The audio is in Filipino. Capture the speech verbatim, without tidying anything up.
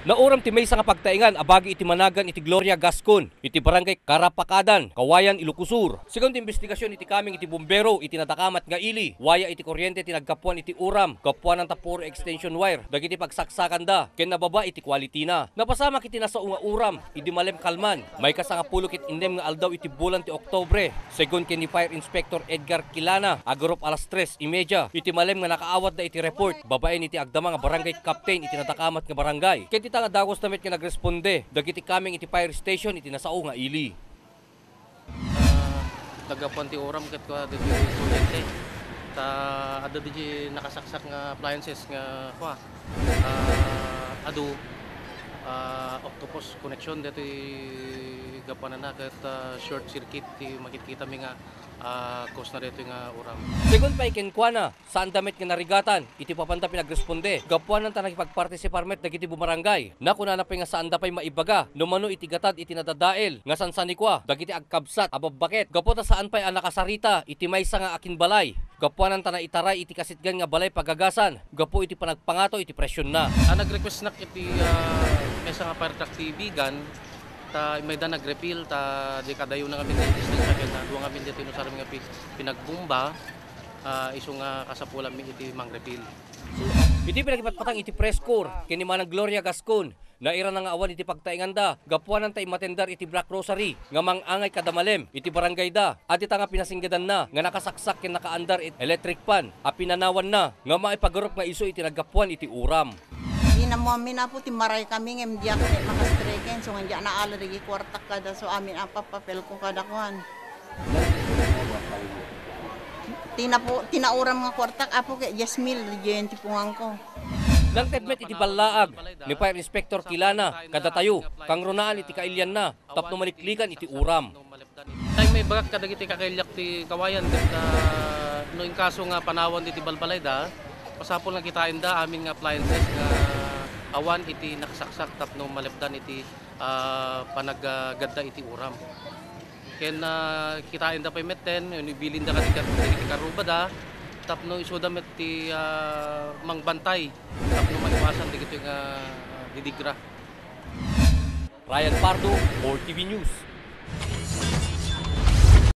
Nauram ti maysa nga pagtaingan abagi iti Managan iti Gloria Gascon iti barangay Karapakadan, Kawayan, Ilocosur. Sigon ti investigasyon iti kaming iti bumbero iti natakamat nga ili. Waya iti kuryente ti nagkapuan iti uram, kapuan ng tapuro extension wire. Dagiti pagsaksakan da ken nababa iti quality na. Napasama kiti nasa nga uram iti Malem Kalman. May kasanga pulok it indem nga aldaw iti bulan ti Oktobre. Sigon ken ni Fire Inspector Edgar Kilana agorop alas tres imedya. Iti Malem nga nakaawat da iti report. Babaen iti agdama nga barangay captain iti natakamat nga barangay. Ken iti nga dagos damit nga nagresponde. Dagiti kaming iti fire station iti nasao nga ili. Nagapuan ti oram ket kwa dito kuryente. Ta ada di nakasaksak nga appliances nga kwa. Uh, adu uh, octopus connection dito gapanan na ket uh, short circuit ti makikita mi nga uh, cause na dito nga oram. Sigon pa ikenkwana saan damit nga narigatan iti papanta pinagresponde. Gapuan nang tanang ipagpartisiparmet dagiti bumarangay. Na kunana pa nga saan da pay maibaga numano iti gatad iti nadadael nga sansanikwa dagiti agkabsat ababaket. Gaputa saan pay ang nakasarita iti maysa nga akin balay. Gapuan nang tanang itaray iti kasitgan nga balay pagagasan. Gapu iti panagpangato iti presyon na. Ah, nag-request nak iti uh, maysa nga fire truck ti bigan ta may da nag-refill ta di kadayo na kami dentist sa ken na duwa kami dito no sa nga pinagbumba uh, isu nga kasapulan mi iti mang refill. Iti pinagipatpatang iti press corps ken ni Manang Gloria Gascon na ira na nga awan iti pagtaingan da gapuanan ta imatendar iti Black Rosary nga mangangay kada Malem iti barangay da at ita nga pinasinggadan na nga nakasaksak ken nakaandar iti electric pan a pinanawan na nga maipagorop nga isu iti naggapuan iti uram. Di na mo amin na po timaray kami ng diya ko makastreken so nga na alarigi kwartak kada so amin apa papel ko kada kuan. Tina po tinauram nga kwartak apo kay Jasmil diyan tipungan ko. Nang tebmet iti balaag ni Fire Inspector Kilana kada tayo kang ronaan iti kailyan na tapno maliklikan iti uram. Tay may bagak kadagiti kakailyak ti Kawayan ket uh, no in kaso nga panawan iti balbalay da pasapol nga kitain da amin nga appliances nga awan iti nakasaksak tapno malebdan iti uh, panaggadda iti uram. Ken uh, kitain da pay metten ibilin da kati iti karuba da tapno isuda met ti uh, mangbantay tapno maiwasan digito nga uh, didigra. Ryan Pardo, four T V News.